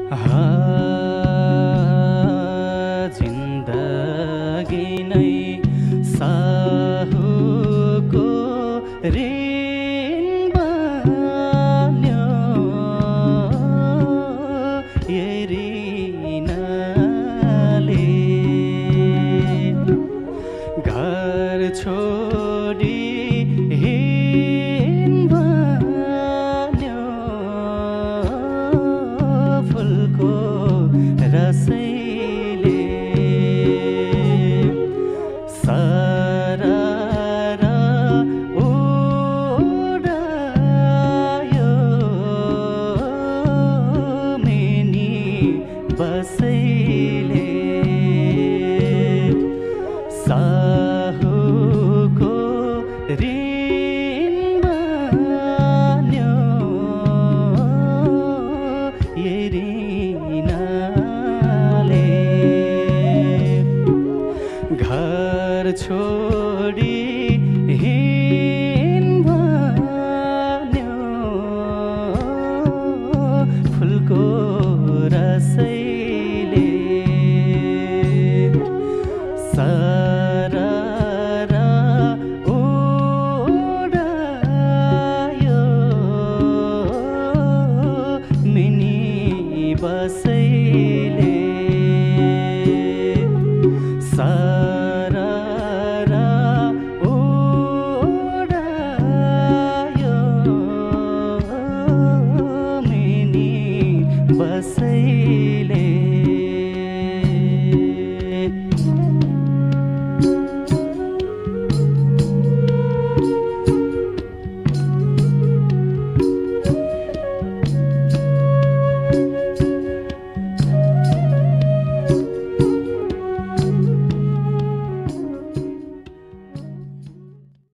जिन्दगी नै साहुको ऋण बन्यो यही ऋणले घर छोडी हिँड भन्यो फुलको रसैले सरर उडायो मेनी बसैले साहुको ऋण बन्यो यही ऋणले घर छोडी हिँड भन्यो फुलको रसैले सरर उडायो मिनी बसैले सरर उडायो मिनी बसैले